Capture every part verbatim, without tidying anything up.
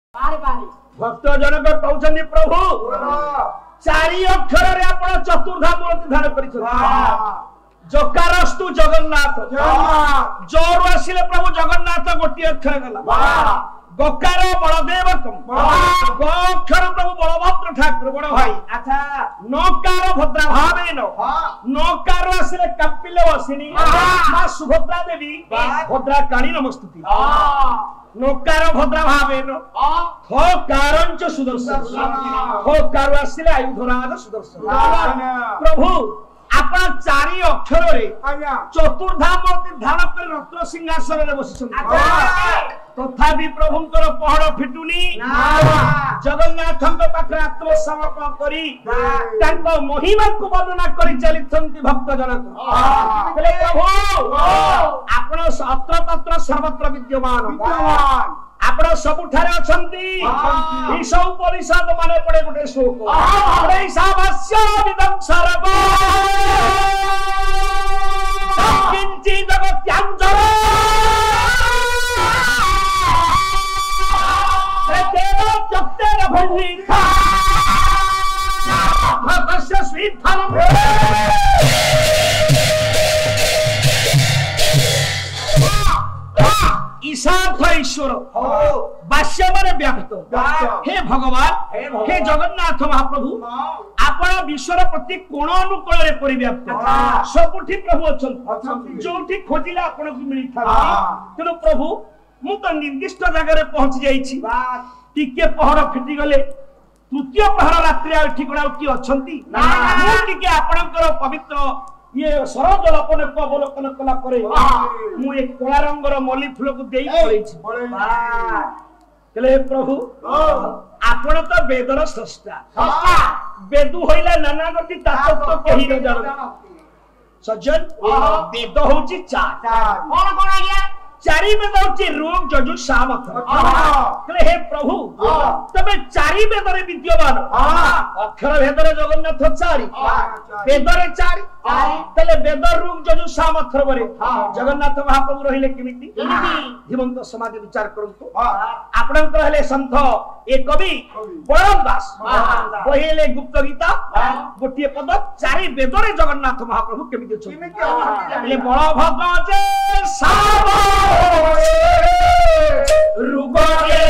भक्त जनक कहउछन्ति प्रभु चारि अक्षर रे आपण चतुर्धा मूर्ति धारण करिछन जकारस्तु जगन्नाथ जोर आसिले प्रभु जगन्नाथ गोटी अक्षर गला गकार बलदेवकम ग अक्षर प्रभु बलभद्र ठाकुर बड़ भाई अच्छा नकार भद्रा भावेन नकार आसिले कपिल वसिनी मां सुभद्रा देवी भद्रा काली नमस्तुति नकार भद्रा भावेन ख कारंच सुदर्शन ख कार आसिले आयुधराज सुदर्शन प्रभु आपण चारि अक्षर रे चतुर्धा मूर्ति धारण कर रत्न सिंहासन रे बसिछन तथापि प्रभुंकर पहड़ फिटुनी जगन्नाथंक पाखरे आत्मसमर्पण करी तांको महिमा को वर्णना करी चलिथंती भक्त जनक कहले प्रभु आपण अत्र तत्र सर्वत्र विद्यमान विद्यमान आपण सबुठारे अछंती ई सब परिषद माने पड़े गुटे शोक अरे सावस्य विदं सर्व किंचि जगत्यांजर देव चक्तेर भंगी भगस्य स्वीथम ईशार्थ ईश्वर बाष्य माने व्याप्त हे भगवान हे जगन्नाथ महाप्रभु आपण विश्वर प्रति कोण अनुकूल रे परिव्याप्त सबुठी प्रभु अछन जोठी खोजिला आपण को मिली था तेनो प्रभु मु तो निर्दिष्ट जगह रे पहुंच जाई छी टिके पहर फिटी गले तृतीय पहर रात्रि आ ठिकणा की अछंती मु टिके आपणकर पवित्र ये सरज लपन को अवलोकन कला करे मु एक कोला रंगर मल्ली फूल को देई पड़ै छी कहले प्रभु आपण तो वेदर स्रष्टा वेदु होइला नाना गति तात्व कहि न जानो सज्जन वेद होची चार कोन कोन आज्ञा चारि वेद होची ऋग यजुः साम कहले हे प्रभु तबे चारि वेद रे विद्यमान अक्षर भेद रे जगन्नाथ चारि वेद रे चारि तले वेद ऋग यजुः साम अक्षर रे जगन्नाथ महाप्रभु रहिले केमिति हिमंत समाधि विचार करंतु आपण कहले संत ए कवि बलराम दास पहिले गुप्त गीता गोटिए पद चारि वेद रे जगन्नाथ महाप्रभु केमिति छ कहले बलभद्र जे साम ऋग के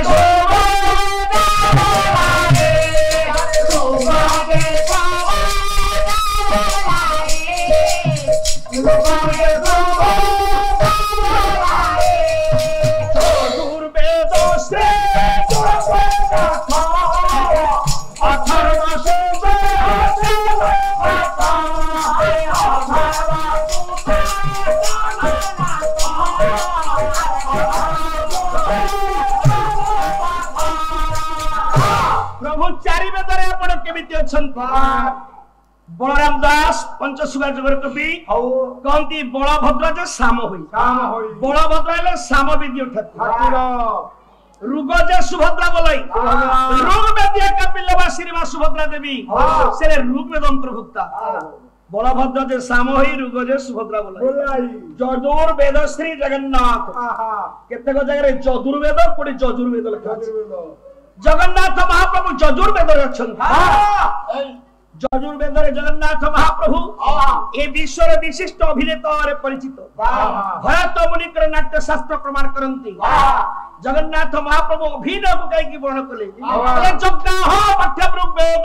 बलराम दास पंचसुगा जगर कवि कहती बलभद्र जे साम होई बलभद्र हेले साम विद्य ठाकुर ऋग जे सुभद्रा बोलाई ऋग वेद्य कपिलवासिनी मा सुभद्रा देवी से ऋग वेद अंतर्भुक्ता बलभद्र जे साम होई ऋग जे सुभद्रा बोलाई जजुर वेद श्री जगन्नाथ केते को जगह रे जजुर वेद कोडी जजुर वेद लिखा जगन्नाथ महाप्रभु जजुर वेद रे अछन जजुर्वेद रे जगन्नाथ महाप्रभु ए विश्वर विशिष्ट अभिनेता रे परिचित भरत मुनिकर नाट्य शास्त्र प्रमाण करंती जगन्नाथ महाप्रभु अभिनय को कई की वर्णन कले ए जग्गा हो पाठ्य ऋग्वेद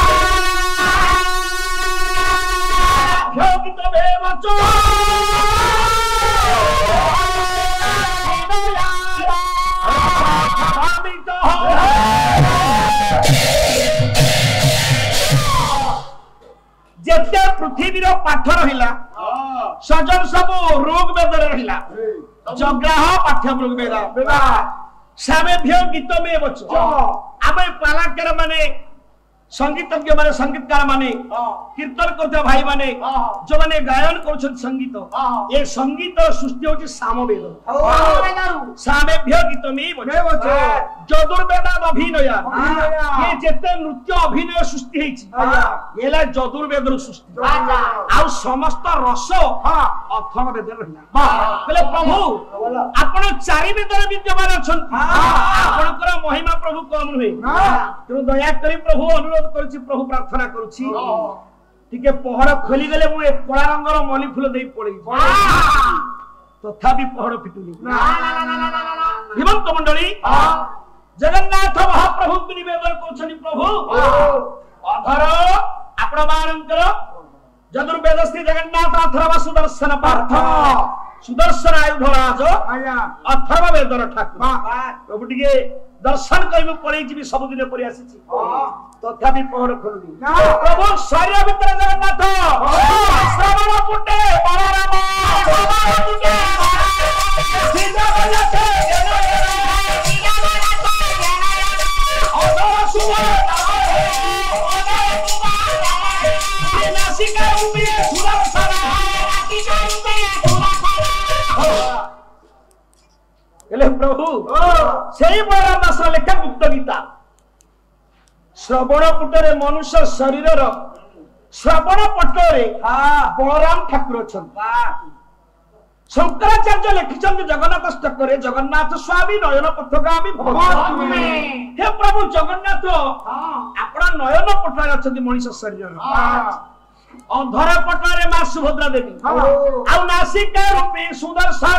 भ्योगित वेवच जेते पृथ्वी रो पाठ रहिला सजन सब ऋग वेद रे रहिला जग्राह पाठ्य ऋग्वेद सामेभ्य गीत में बच आमे पालाकर माने संगीतज्ञ माने संगीतकार माने कीर्तन करते भाई माने जो माने गायन करछन संगीत ए संगीत सृष्टि होची सामवेद सामेभ्य गीत में बच जदुर्वेद अभिनय ये जेते नृत्य अभिनय सृष्टि हेछि एला जदुर्वेद रो सृष्टि आ समस्त रस अथर्व वेद रहिला बोले प्रभु आपण चारि वेदर विद्यमान अछन आपणकर महिमा प्रभु कम नुहे तेणु दया करी प्रभु अनुरोध करूची प्रभु प्रार्थना करूची टिके पहड़ खोली गले मु एक कला रंगर मली फूल देई पड़ी तथापि पहड़ फिटुनी हिमंत मंडली जगन्नाथ महाप्रभु को निवेदन करछनी प्रभु अधर आपण मानकर चतुर्वेद श्री जगन्नाथ अथर्व सुदर्शन पार्थ सुदर्शन आयुध राज अथर्व वेदर ठाकुर प्रभु टिके दर्शन करिबो पड़े जी सब दिन परि आसीची तथापि पहड़ खोलुनी प्रभु शरीर भीतर जगन्नाथ श्रवण पुटे बलराम श्रवण पुटे सीता बलते सीता बलते अथर्व सुदर्शन नासिका रूपे सुदर्शन नासिका रूपे सुदर्शन प्रभु से बलराम दास लेखा गुप्त गीता श्रवण पुटरे मनुष्य शरीर श्रवण पटरे बलराम ठाकुर शंकराचार्य लिखिछन जगन्नाथ स्तकरे जगन्नाथ स्वामी नयन पथगामी भगवान हे प्रभु जगन्नाथ आपण नयन पटरे अछंती मनुष्य शरीर अधर पटरे मां सुभद्रा देवी आ नासिका रूपी सुदर्शन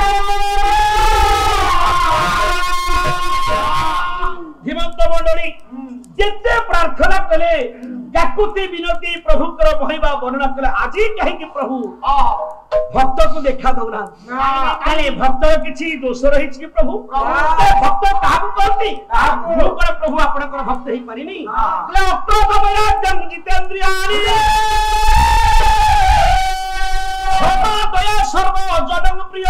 हिमंत मंडली जेते प्रार्थना कले काकुति विनती प्रभु कर भइबा वर्णना कले आजी कहि कि प्रभु भक्त को देखा दउना काले भक्त किछि दोष रहि कि प्रभु भक्त काहु करती मु कर प्रभु आपण कर भक्त ही परिनी ले अक्रोध वैराग्यम जितेंद्रियाणि क्षमा दया सर्व जनम प्रिय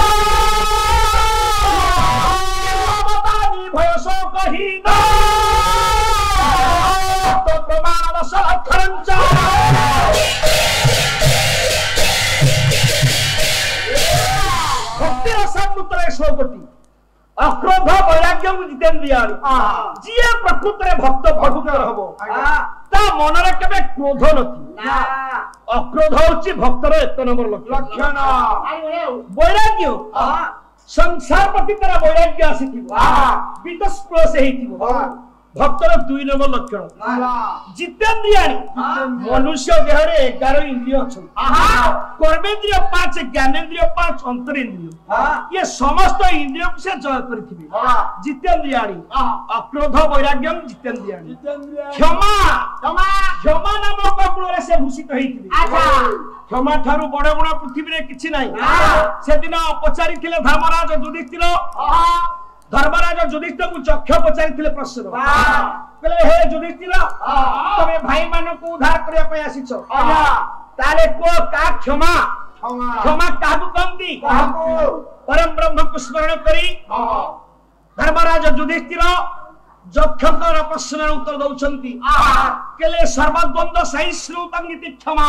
भयसो कही ना तो प्रमाण दश अक्षरंच भक्ति रसामृतरे सोगति अक्रोध वैराग्यम जितेंद्रियाणि जिए प्रकृतरे भक्त भगुकर हबो ता मनरे केबे क्रोध नथि अक्रोध होछि भक्तर एक नंबर लक्षण वैराग्य संसार प्रति तेरा वैराग्य आसीथिबो वितस्प्र से हेतिबो भक्तर दुई नंबर लक्षण जितेंद्रियाणि मनुष्य देहरे ग्यारह इंद्रिय अछन कर्मेंद्रिय पांच ज्ञानेंद्रिय पांच अंतरेंद्रिय ये समस्त इंद्रिय को से जय करथिबे जितेंद्रियाणि अक्रोध वैराग्यम जितेंद्रियाणि क्षमा क्षमा क्षमा नामक गुण से भूषित हेतिबे क्षमा ठारू बड़ गुण पृथ्वी रे किछि नाही से दिन पचारि थिले धर्मराज युधिष्ठिर धर्मराज युधिष्ठिर को चक्ष पचारि थिले प्रश्न कहले हे युधिष्ठिर तमे भाई मानो को उद्धार करिया पय आसीछो ताले को का क्षमा क्षमा काहू कमदी परम ब्रह्म को स्मरण करी धर्मराज युधिष्ठिर जक्षकर प्रश्न उत्तर दउछंती केले सर्वद्वंद्व सहिष्णु तंगिति क्षमा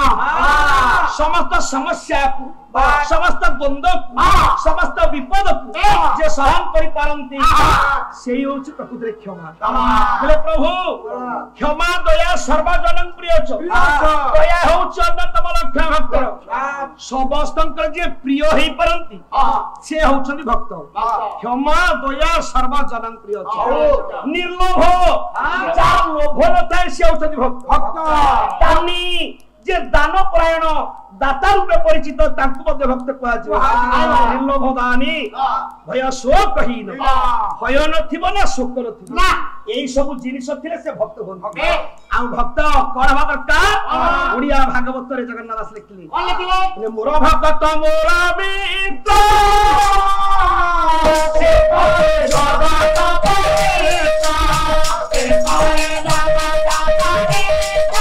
समस्त समस्या को समस्त द्वंद्व को समस्त विपद को जे सहन करि पारंती सेही होछि प्रकृति क्षमा बोले प्रभु क्षमा दया सर्वजनन प्रिय छ दया होछि अन्यतम लक्षण भक्त समस्तंकर जे प्रिय हेई पारंती से होछंती भक्त क्षमा दया सर्वजनन प्रिय छ निर्लोभ जार लोभ नथाय से होछंती भक्त दानी जे दान परायण दाता रूपे परिचित तांकु मध्ये भक्त कहा जे निर्लोभ दानी भय शोक कहि न भय नथिबो ना शोक नथिबो ना एई सब जिनिस थिले से भक्त होन आ भक्त कोन भाग दरकार ओडिया भागवत रे जगन्नाथ दास लिखले कोन लिखले मोर भक्त मोर मित्र से कोए जगत परेता से कोए जगत परेता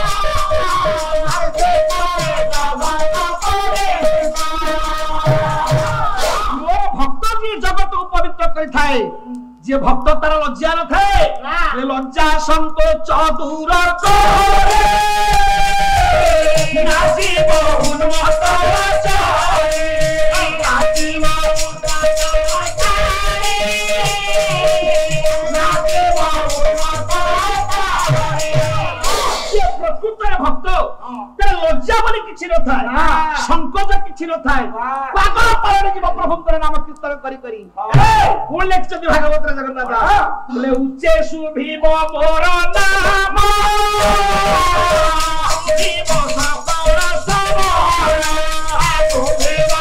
जगत को पवित्र करिथाए जे भक्त तार लज्जा न थाए ए लज्जा संकोच दूर करे नासी बहुन मत चाहे नासी बहुन मत चाहे नासी बहुन मत चाहे ये प्रकृत भक्त तेरे लज्जा बोली किछि न थाए संकोच किछि न थाए पागल पागल जीव प्रभुଙ୍କର नाम कीर्तन करी करी कोन लेखचନ୍ତି भागवत रे जगन्नाथ बोले उच्चे सुभिव मोर नाम जीव सपौर सवार सुभिव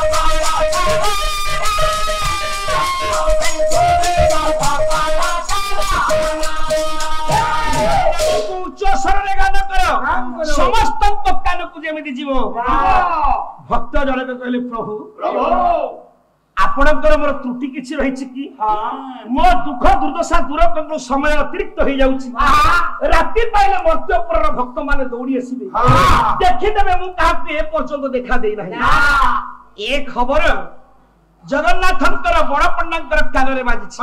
समस्त कान को जेमिति जीव भक्त जने कहले प्रभु आपणकर मोर त्रुटि किछि रहिछि कि मो दुख दुर्दशा दूर करनो समय अतिरिक्त होई जाउछि राति पाइले मर्त्यपुर भक्त माने दौड़ी आसीबे देखि देबे मु काहा ए पर्यंत देखा देई नाही ए खबर जगन्नाथंकर बड़ पंडांकर कानरे बाजिछि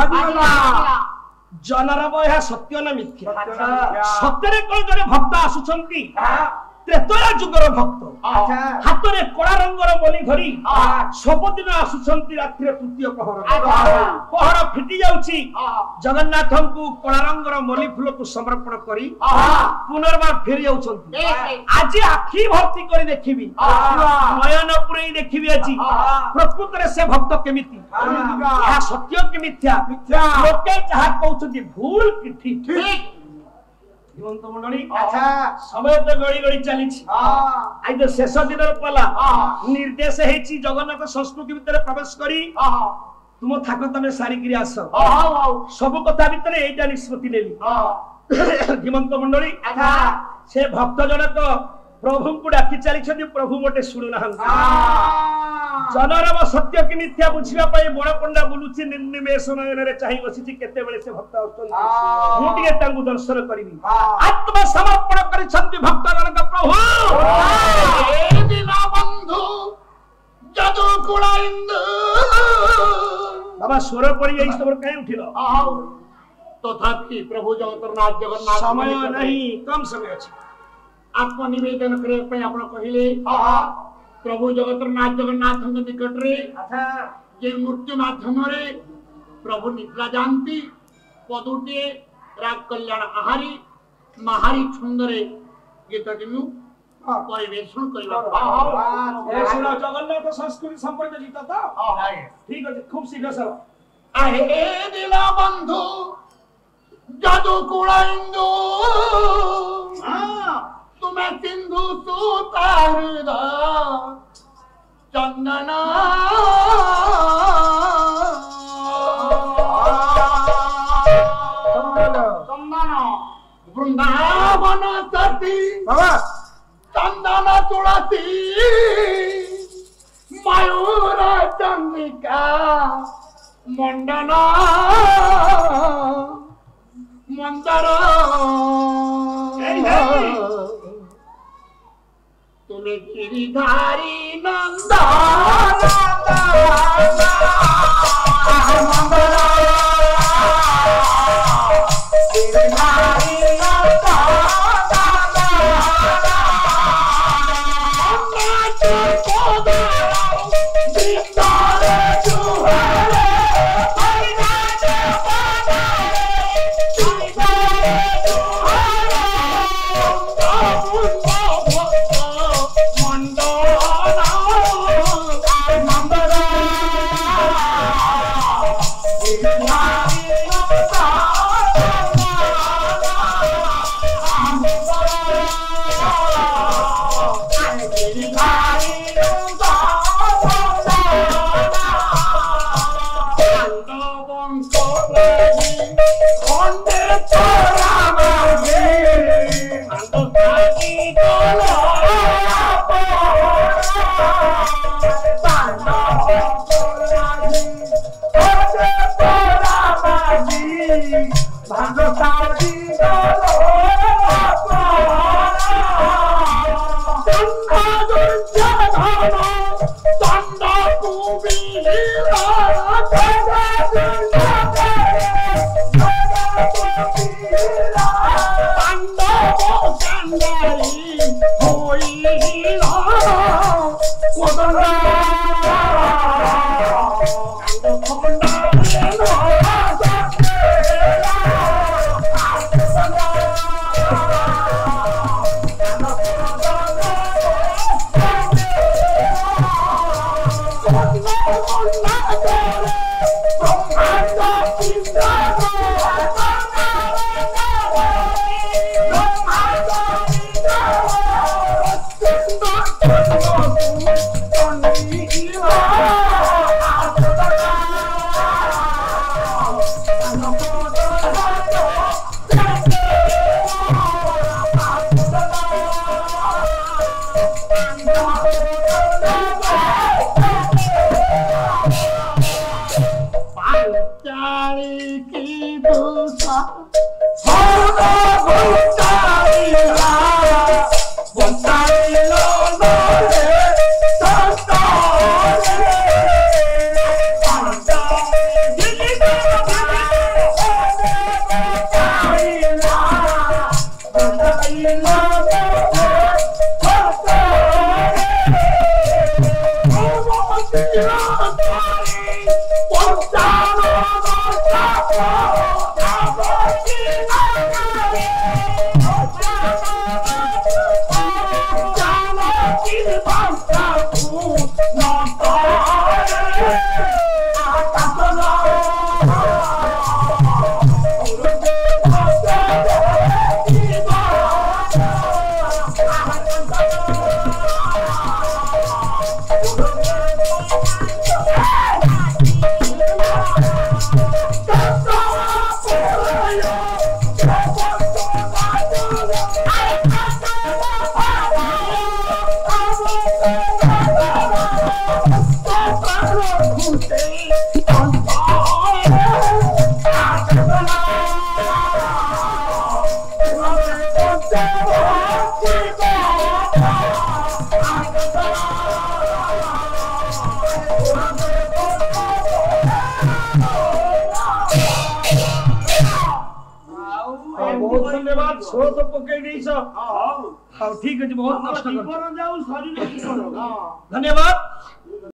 जनरब यह सत्य न मिथ्या सत्यरे कोन जने भक्त आसुछंती त्रेतया जुगर भक्त हाथ रे कड़ा रंगर बोली धरी सबदिन आसुछंती रात्रि तृतीय पहर पहर फिटी जाउची जगन्नाथंकु कड़ा रंगर मोली फूल को समर्पण करी पुनर्बार फेरी जाउछंती आज आखी भर्ती करी देखिबी नयन पुरई देखिबी आज प्रकृत रे से भक्त केमिति यह सत्य कि मिथ्या लोके जहा कहउछंती भूल कि ठीक जीवंत मंडली अच्छा समय तो गड़ी गड़ी चली आज तो शेष दिन पला निर्देश हेची जगन्नाथ संस्कृति भीतर प्रवेश करी तुम थाक तमे सारी गिरी आस सब कथा भीतर एटा निष्पत्ति लेली जीवंत मंडली अच्छा से भक्त जनक प्रभु को डाकी चली प्रभु मोटे शुणु ना जनरब सत्य कि मिथ्या बुझिबा पई बड़ पंडा बुलुची निर्निमेष नयन रे चाहि बसिची केते बेले से भक्त आछन मु टिके तांगु दर्शन करबी आत्मा समर्पण करिसंती भक्त जनक प्रभु ए बिना बंधु जदु कुला इंदु बाबा स्वर पड़ी जाई तोर काहे उठिलो तथापि प्रभु जगन्नाथ जगन्नाथ समय नहीं कम समय अछि आत्मनिवेदन करे पे आपण कहिले प्रभु जगन्नाथ जगन्नाथ निकट रे जे मृत्यु माध्यम रे प्रभु निद्रा जानती पदुटे राग कल्याण आहारी महारी छंदरे गीत दिनु परिवेशन करिबा ए सुनो जगन्नाथ संस्कृति संपर्क गीत त ठीक अछि खूब शीघ्र सर आहे ए दिला बंधु जादू कुळाइंदु हां तुम्हें सिंधु सुतार चंदना वृंदावन सती चंदना तुलसी मयूर चंद्रिका मंडना मंदर तुम्हें गिरिधारी नंदा Mandara बहुत धन्यवाद सो तो पकई नहीं सो हां ठीक है बहुत कष्ट कर जाऊ शरीर धन्यवाद।